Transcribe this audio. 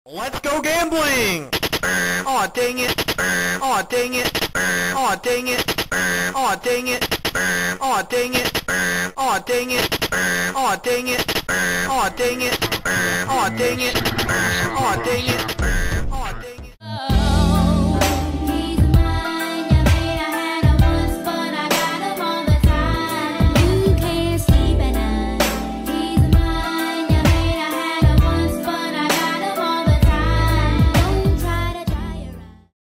Let's go gambling! Aw, dang it! Aw, dang it! Aw, dang it! Aw, dang it! Aw, dang it! Aw, dang it! Aw, dang it! Aw, dang it! Aw, dang it! Aw, dang it!